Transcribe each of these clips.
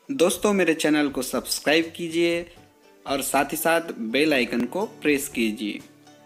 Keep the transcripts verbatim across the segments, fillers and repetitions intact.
दोस्तों मेरे चैनल को सब्सक्राइब कीजिए और साथ ही साथ बेल आइकन को प्रेस कीजिए।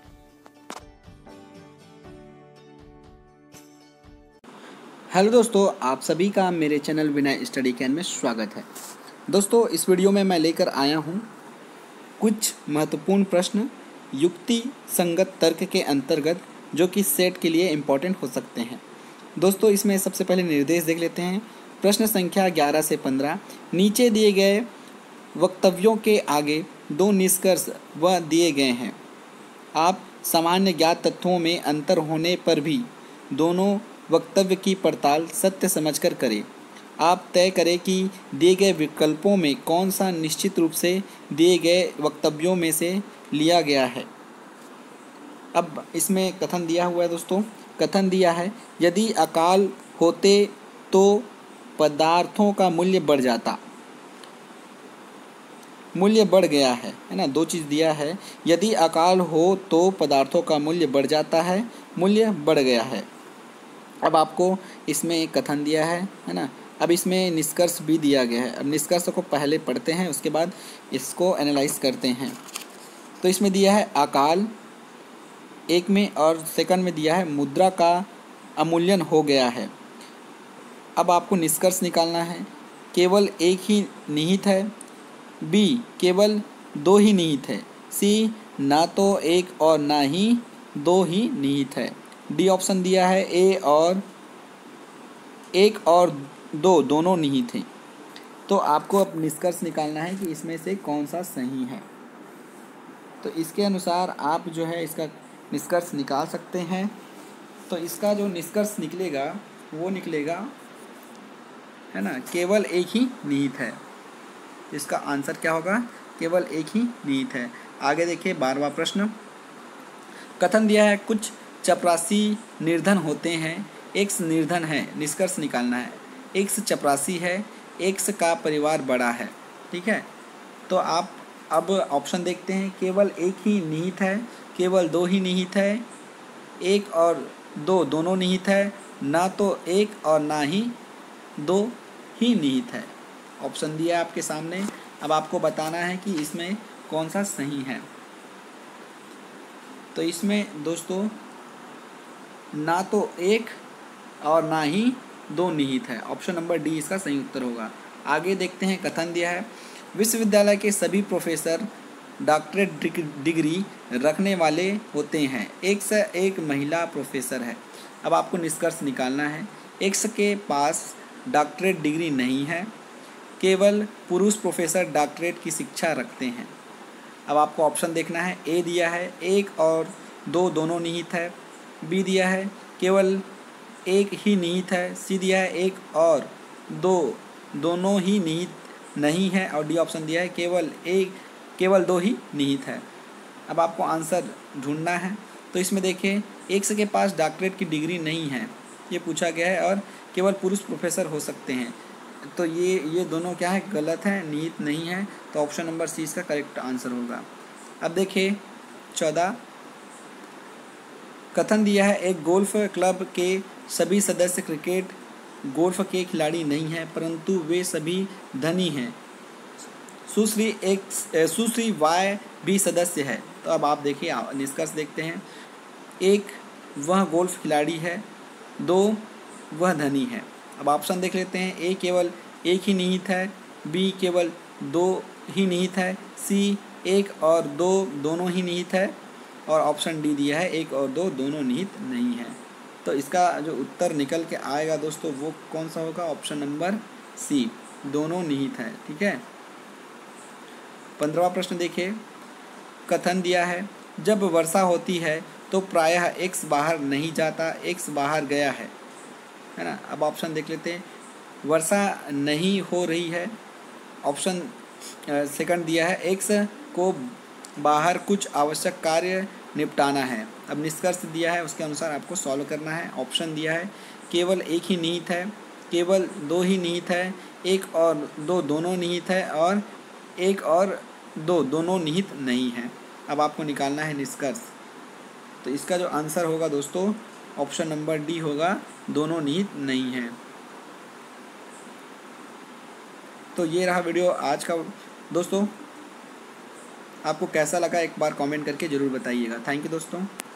हेलो दोस्तों, आप सभी का मेरे चैनल विनय स्टडी कैन में स्वागत है। दोस्तों इस वीडियो में मैं लेकर आया हूँ कुछ महत्वपूर्ण प्रश्न युक्ति संगत तर्क के अंतर्गत जो कि सेट के लिए इम्पोर्टेंट हो सकते हैं। दोस्तों इसमें सबसे पहले निर्देश देख लेते हैं। प्रश्न संख्या ग्यारह से पंद्रह, नीचे दिए गए वक्तव्यों के आगे दो निष्कर्ष व दिए गए हैं। आप सामान्य ज्ञात तथ्यों में अंतर होने पर भी दोनों वक्तव्य की पड़ताल सत्य समझकर करें। आप तय करें कि दिए गए विकल्पों में कौन सा निश्चित रूप से दिए गए वक्तव्यों में से लिया गया है। अब इसमें कथन दिया हुआ है दोस्तों। कथन दिया है, यदि अकाल होते तो पदार्थों का मूल्य बढ़ जाता। मूल्य बढ़ गया है है ना, दो चीज़ दिया है। यदि अकाल हो तो पदार्थों का मूल्य बढ़ जाता है, मूल्य बढ़ गया है। अब आपको इसमें एक कथन दिया है है ना। अब इसमें निष्कर्ष भी दिया गया है। अब निष्कर्ष को पहले पढ़ते हैं, उसके बाद इसको एनालाइज करते हैं। तो इसमें दिया है अकाल एक में, और सेकंड में दिया है मुद्रा का अवमूल्यन हो गया है। अब आपको निष्कर्ष निकालना है। केवल एक ही निहित है, बी केवल दो ही निहित है, सी ना तो एक और ना ही दो ही निहित है, डी ऑप्शन दिया है ए और एक और दो दोनों निहित हैं। तो आपको अब निष्कर्ष निकालना है कि इसमें से कौन सा सही है। तो इसके अनुसार आप जो है इसका निष्कर्ष निकाल सकते हैं। तो इसका जो निष्कर्ष निकलेगा वो निकलेगा है ना, केवल एक ही निहित है। इसका आंसर क्या होगा, केवल एक ही निहित है। आगे देखिए बारहवां प्रश्न। कथन दिया है कुछ चपरासी निर्धन होते हैं, एक्स निर्धन है, निष्कर्ष निकालना है। एक्स चपरासी है, एक्स का परिवार बड़ा है। ठीक है, तो आप अब ऑप्शन देखते हैं। केवल एक ही निहित है, केवल दो ही निहित है, एक और दो दोनों निहित है, ना तो एक और ना ही दो ही निहित है। ऑप्शन दिया है आपके सामने। अब आपको बताना है कि इसमें कौन सा सही है। तो इसमें दोस्तों ना तो एक और ना ही दो निहित है। ऑप्शन नंबर डी इसका सही उत्तर होगा। आगे देखते हैं। कथन दिया है विश्वविद्यालय के सभी प्रोफेसर डॉक्टरेट डिग्री रखने वाले होते हैं, एक से एक महिला प्रोफेसर है। अब आपको निष्कर्ष निकालना है। एक्स के पास डॉक्टरेट डिग्री नहीं है, केवल पुरुष प्रोफेसर डॉक्टरेट की शिक्षा रखते हैं। अब आपको ऑप्शन देखना है। ए दिया है एक और दो दोनों निहित है, बी दिया है केवल एक ही निहित है, सी दिया है एक और दो दोनों ही निहित नहीं है, और डी ऑप्शन दिया है केवल एक केवल दो ही निहित है। अब आपको आंसर ढूंढना है। तो इसमें देखिए एक्स के पास डॉक्टरेट की डिग्री नहीं है ये पूछा गया है, और केवल पुरुष प्रोफेसर हो सकते हैं। तो ये ये दोनों क्या है, गलत है, निहित नहीं है। तो ऑप्शन नंबर सी इसका करेक्ट आंसर होगा। अब देखिए चौदह। कथन दिया है एक गोल्फ क्लब के सभी सदस्य क्रिकेट गोल्फ के खिलाड़ी नहीं हैं, परंतु वे सभी धनी हैं। सुश्री एक्स सुश्री वाई भी सदस्य है। तो अब आप देखिए निष्कर्ष देखते हैं। एक वह गोल्फ खिलाड़ी है, दो वह धनी है। अब ऑप्शन देख लेते हैं। ए केवल एक ही निहित है, बी केवल दो ही निहित है, सी एक और दो दोनों ही निहित है, और ऑप्शन डी दिया है एक और दो दोनों निहित नहीं है। तो इसका जो उत्तर निकल के आएगा दोस्तों वो कौन सा होगा, ऑप्शन नंबर सी, दोनों निहित है। ठीक है। पंद्रहवां प्रश्न देखिए। कथन दिया है जब वर्षा होती है तो प्रायः एक्स बाहर नहीं जाता, एक्स बाहर गया है है ना। अब ऑप्शन देख लेते हैं। वर्षा नहीं हो रही है, ऑप्शन सेकंड दिया है एक्स को बाहर कुछ आवश्यक कार्य निपटाना है। अब निष्कर्ष दिया है, उसके अनुसार आपको सॉल्व करना है। ऑप्शन दिया है केवल एक ही निहित है, केवल दो ही निहित है, एक और दो दोनों निहित है, और एक और दो दोनों निहित नहीं है। अब आपको निकालना है निष्कर्ष। तो इसका जो आंसर होगा दोस्तों ऑप्शन नंबर डी होगा, दोनों निहित नहीं है। तो ये रहा वीडियो आज का दोस्तों, आपको कैसा लगा एक बार कमेंट करके ज़रूर बताइएगा। थैंक यू दोस्तों।